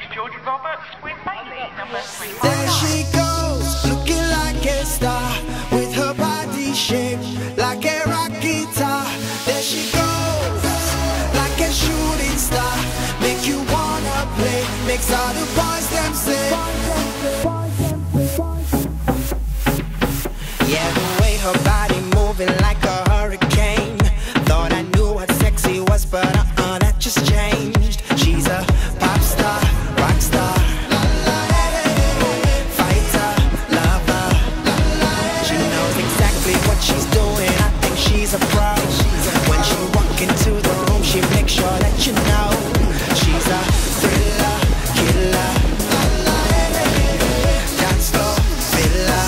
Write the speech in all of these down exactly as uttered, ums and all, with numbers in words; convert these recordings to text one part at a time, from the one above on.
George Roberts with Bailey, number three. There she goes, looking like a star, with her body shaped like a rock guitar. There she goes, like a shooting star, make you wanna play, makes all the boys them say. Yeah, the way her body moving like a hurricane. Thought I knew what sexy was, but uh-uh, that just changed. She's a pop star, rock star, fighter, lover. She knows exactly what she's doing. I think she's a pro. When she walk into the room, she makes sure that you know she's a thriller, killer, dance floor filler.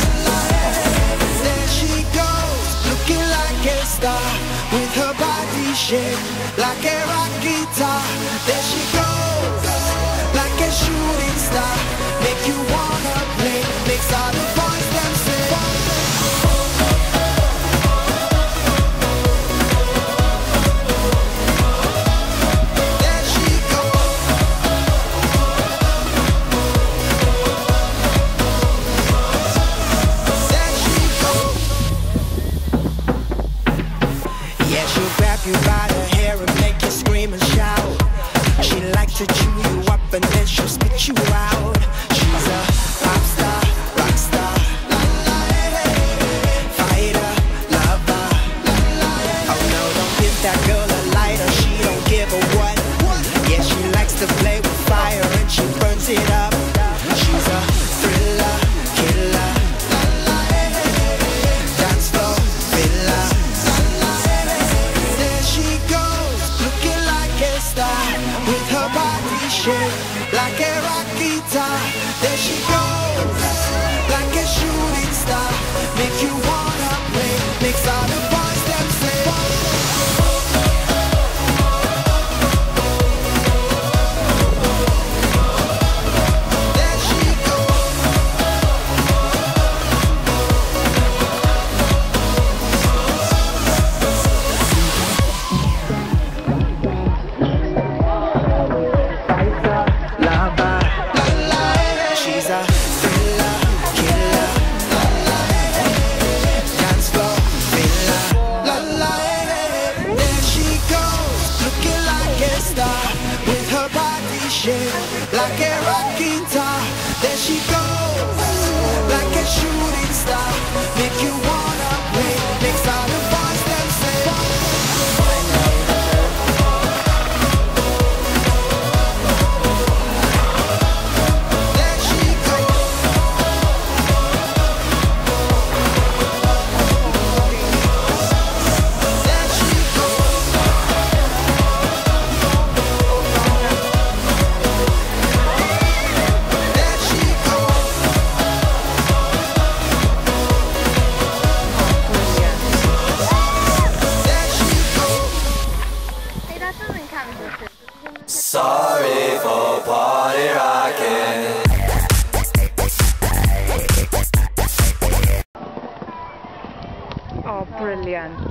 There she goes, looking like a star, with her body shaped like a rock guitar. There she goes, like a shooting star, make you wanna play, makes all the boys them say. There she goes, there she goes. Yeah, she'll grab you by the hair and make you scream and shout. She likes to chew you up and then she'll spit you out. She's a pop star, rock star, fighter, lover. Oh no, don't give that girl a lighter, she don't give a what. Yeah, she likes to play with fire and she burns it up. She's a thriller, killer, dance floor filler. There she goes, looking like a star, with her body shaped like a rock guitar. There she goes, like a shooting star, make you wanna play, makes all the boys them say. There she goes, fighter, lover. She's a thriller, killer, dance floor filler. There she goes, looking like a star, with her body shaped like a rock guitar. There she goes, like a shooting star, make you wanna play, makes all the boys them say. There she goes, there she goes, there she goes. There she goes. 哎，他真能看出去。 Sorry for party rocking. Oh, brilliant.